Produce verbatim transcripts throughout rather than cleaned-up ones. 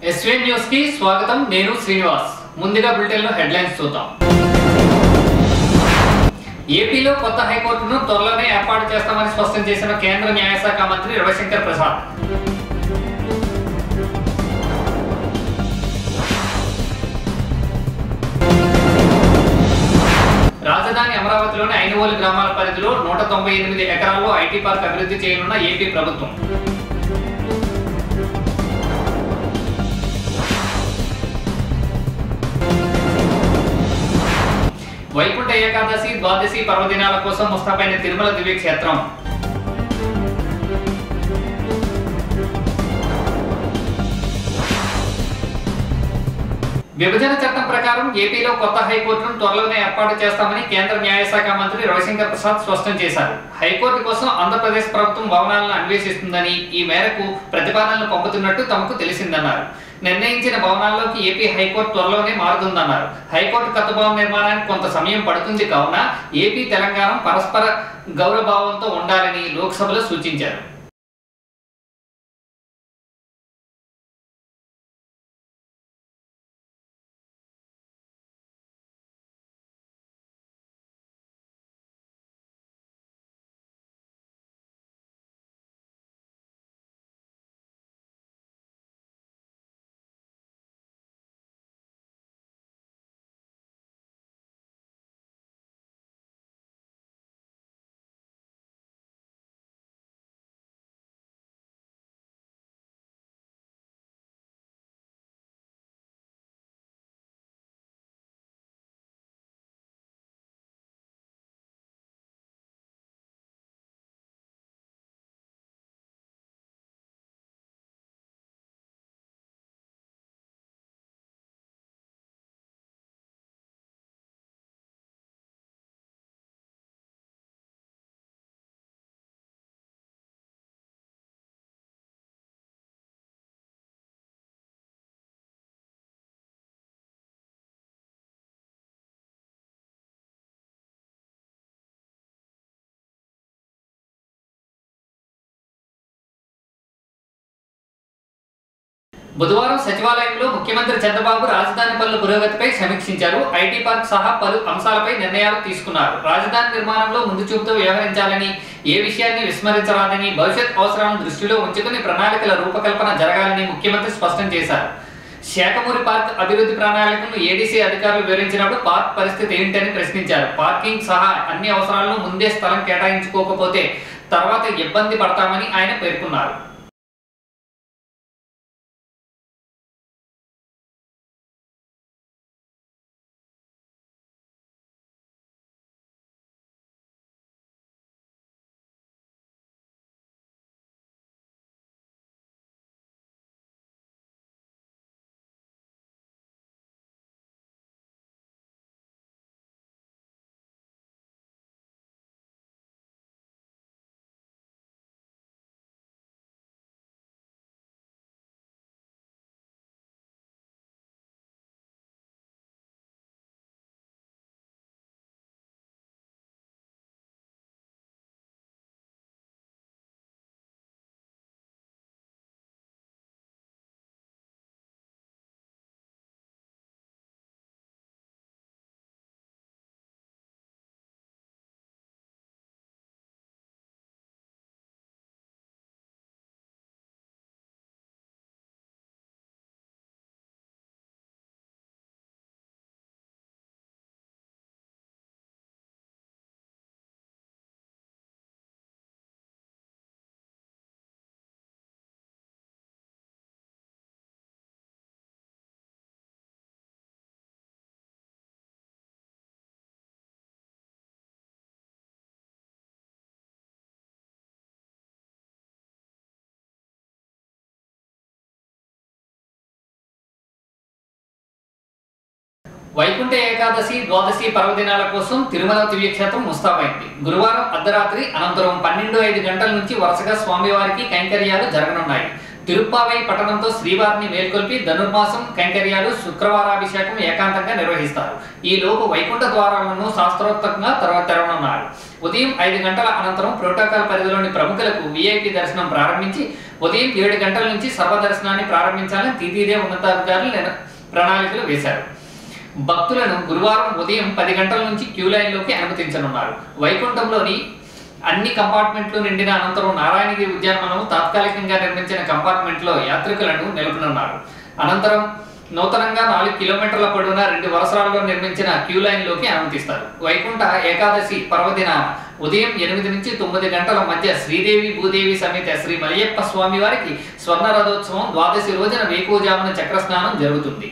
SVN news కి స్వాగతం. నేను శ్రీనివాస్. ముందుగా బులెటిన్ లో హెడ్లైన్స్ చూద్దాం. ఏపీలో కొత్త హైకోర్టును త్వరలోనే ఏర్పాటు చేస్తామని స్పష్టం చేసిన కేంద్ర న్యాయశాఖ మంత్రి రవిశంకర్ ప్రసాద్. రాజధాని అమరావతిలోని ఐనువోలు గ్రామాల పరిధిలో నూట తొంభై ఎనిమిది ఎకరాల్లో ఐటీ పార్క్ అభివృద్ధి చేయనున్న ఏపీ ప్రభుత్వం. వైకుంఠ ఏకాదశి ద్వాదశి పర్వదినాల కోసం ముస్తాబైన తిరుమల దివ్యక్షేత్రం. విభజన చట్టం ప్రకారం ఏపీలో కొత్త హైకోర్టును త్వరలోనే ఏర్పాటు చేస్తామని కేంద్ర న్యాయశాఖ మంత్రి రవిశంకర్ ప్రసాద్ స్పష్టం చేశారు. హైకోర్టు కోసం ఆంధ్రప్రదేశ్ ప్రభుత్వం భవనాలను అన్వేషిస్తుందని, ఈ మేరకు ప్రతిపాదనలు పంపుతున్నట్టు తమకు తెలిసిందన్నారు. నిర్ణయించిన భవనాల్లోకి ఏపీ హైకోర్టు త్వరలోనే మారుతుందన్నారు. హైకోర్టు కొత్త భవన నిర్మాణానికి కొంత సమయం పడుతుంది కావున ఏపీ తెలంగాణ పరస్పర గౌరవభావంతో ఉండాలని లోక్సభలో సూచించారు. బుధవారం సచివాలయంలో ముఖ్యమంత్రి చంద్రబాబు రాజధాని పనుల పురోగతిపై సమీక్షించారు. ఐటీ పార్క్ సహా పలు అంశాలపై నిర్ణయాలు తీసుకున్నారు. రాజధాని నిర్మాణంలో ముందు చూపుతో వ్యవహరించాలని, ఏ విషయాన్ని విస్మరించరాదని, భవిష్యత్ అవసరాలను దృష్టిలో ఉంచుకుని ప్రణాళికల రూపకల్పన జరగాలని ముఖ్యమంత్రి స్పష్టం చేశారు. శాఖమూరి పార్క్ అభివృద్ధి ప్రణాళికలను ఏడీసీ అధికారులు వివరించినప్పుడు పార్క్ పరిస్థితి ఏంటని ప్రశ్నించారు. పార్కింగ్ సహా అన్ని అవసరాలను ముందే స్థలం కేటాయించుకోకపోతే తర్వాత ఇబ్బంది పడతామని ఆయన పేర్కొన్నారు. వైకుంఠ ఏకాదశి ద్వాదశి పర్వదినాల కోసం తిరుమల దివ్యక్షేత్రం ముస్తాబైంది. గురువారం అర్ధరాత్రి అనంతరం పన్నెండు ఐదు గంటల నుంచి వరుసగా స్వామివారికి కైంకర్యాలు జరగనున్నాయి. తిరుప్పావై పట్టణంతో శ్రీవారిని మేల్కొల్పి ధనుర్మాసం కైంకర్యాలు శుక్రవారాభిషేకం ఏకాంతంగా నిర్వహిస్తారు. ఈ లోపు వైకుంఠ ద్వారాలను శాస్త్రోక్తంగా తర్వాత తెరవనున్నారు. ఉదయం ఐదు గంటల అనంతరం ప్రోటోకాల్ పరిధిలోని ప్రముఖులకు వీఐపీ దర్శనం ప్రారంభించి ఉదయం ఏడు గంటల నుంచి సర్వదర్శనాన్ని ప్రారంభించాలని టీటీడీ ఉన్నతాధికారులు ప్రణాళికలు వేశారు. భక్తులను గురువారం ఉదయం పది గంటల నుంచి క్యూ లైన్లోకి అనుమతించనున్నారు. వైకుంఠంలోని అన్ని కంపార్ట్మెంట్లు నిండిన అనంతరం నారాయణగిరి ఉద్యానవనం తాత్కాలికంగా నిర్మించిన కంపార్ట్మెంట్లో యాత్రికులను నిలుపునున్నారు. అనంతరం నూతనంగా నాలుగు కిలోమీటర్ల పొడవున రెండు వరుసలలో నిర్మించిన క్యూ లైన్లోకి అనుమతిస్తారు. వైకుంఠ ఏకాదశి పర్వదిన ఉదయం ఎనిమిది నుంచి తొమ్మిది గంటల మధ్య శ్రీదేవి భూదేవి సమేత శ్రీ మలయప్ప స్వామి వారికి స్వర్ణ రథోత్సవం ద్వాదశి రోజున వేకువజామున చక్రస్నానం జరుగుతుంది.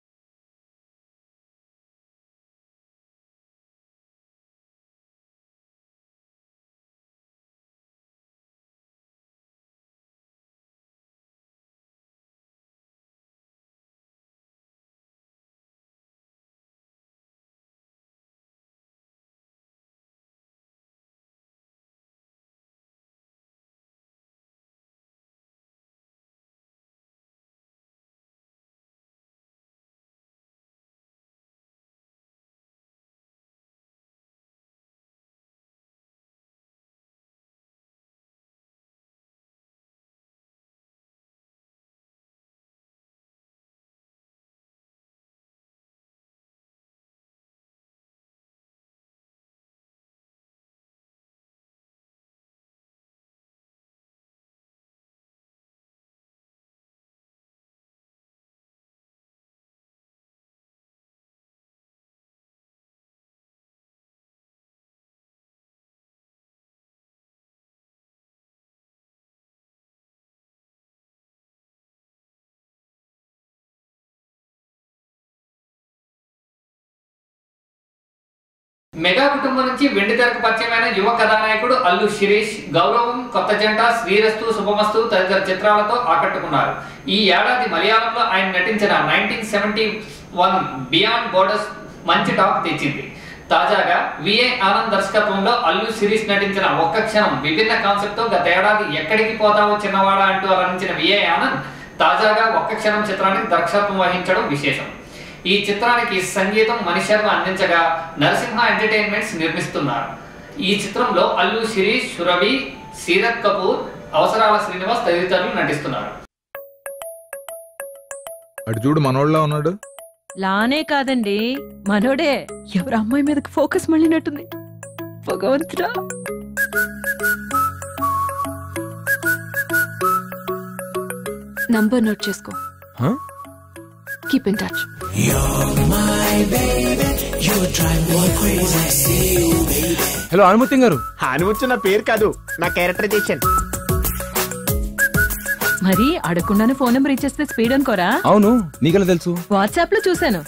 మెగా కుటుంబం నుంచి వెండి తెరకు పరిచయమైన యువ కథానాయకుడు అల్లు శిరీష్ గౌరవం, కొత్త జంట, శ్రీరస్తు, శుభమస్తు తదితర చిత్రాలతో ఆకట్టుకున్నారు. ఈ ఏడాది మలయాళంలో ఆయన నటించిన nineteen seventy one beyond borders మంచి టాక్ తెచ్చింది. తాజాగా విఐ ఆనంద్ దర్శకత్వంలో అల్లు శిరీష్ నటించిన ఒక్క క్షణం విభిన్న కాన్సెప్ట్ తో గత ఏడాది ఎక్కడికి పోతావో చిన్నవాడ అంటూ అలరించిన విఐ ఆనంద్ తాజాగా ఒక్క క్షణం చిత్రానికి దర్శకత్వం వహించడం విశేషం. ఈ చిత్రానికి సంగీతం మణి శర్మ అందించగా నరసింహ ఎంటర్టైన్మెంట్స్ నిర్మిస్తున్నారు. ఈ చిత్రంలో అల్లు శిరీష్, సురభి, సీరత్ కపూర్, అవసరాల శ్రీనివాస్ తదితరులు నటిస్తున్నారు. అటు చూడు మనోళ్ళ ఉన్నాడు. లానే కాదండి మనోడే. ఎవరు అమ్మాయి మీదకి ఫోకస్ మళ్ళినట్టుంది. భగవంతుడా. నంబర్ నోట్ చేసుకో. Keep in touch. Hello Anumati గారు. అనుమతి నా పేరు కాదు, నా క్యారెక్టరైజేషన్. మరి అడగకుండానే ఫోన్ నెంబర్ ఇచ్చేస్తే స్పీడ్ అనుకోరా? అవును, నీకెలా తెలుసు? వాట్సాప్ లో చూసాను.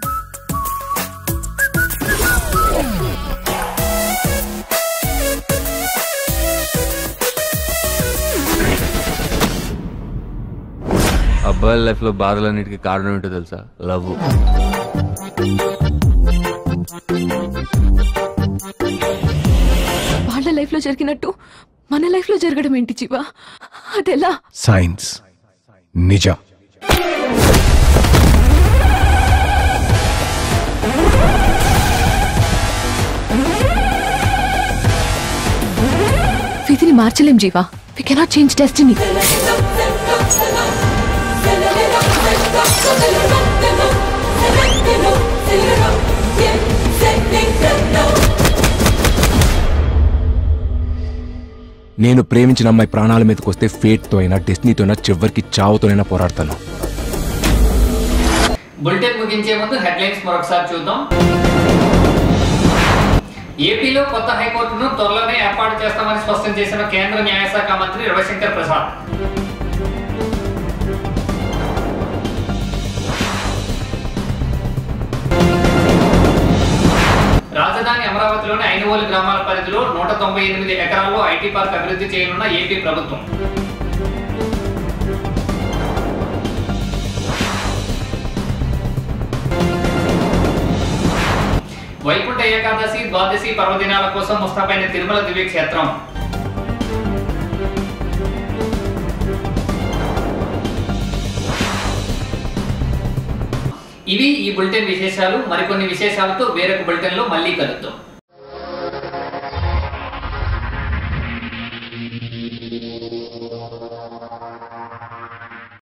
అబ్బాయిల లైఫ్ లో బాధలన్నిటికీ కారణం ఏంటో తెలుసా? లవ్. వాళ్ళ లైఫ్ లో జరిగినట్టు మన లైఫ్ లో జరగడం ఏంటి జీవా? అదెలా? సైన్స్ నిజం. విధిని మార్చలేం జీవా. We cannot change destiny. నేను ప్రేమించిన అమ్మాయి ప్రాణాల మీదకి వస్తే ఫేట్ తో అయినా డెస్టినీతో అయినా చివరికి చావుతోనైనా పోరాడతాను. బులెటిన్ ముగించే ముందు హెడ్లైన్స్ మరొకసారి చూద్దాం. ఏపీలో కొత్త హైకోర్టును త్వరలోనే ఏర్పాటు చేస్తామని స్పష్టం చేసిన కేంద్ర న్యాయశాఖ మంత్రి రవిశంకర్ ప్రసాద్. రాజధాని అమరావతిలోని ఐనువోలు గ్రామాల పరిధిలో నూట తొంభై ఎనిమిది ఎకరాల్లో ఐటీ పార్క్ అభివృద్ధి చేయనున్న ఏపీ ప్రభుత్వం. వైకుంఠ ఏకాదశి, ద్వాదశి పర్వదినాల కోసం ముస్తాబైన తిరుమల దివ్యక్షేత్రం. ఇవి ఈ బులెటిన్ విశేషాలు. మరికొన్ని విశేషాలతో వేరొక బులెటిన్లో మళ్ళీ కలుద్దాం.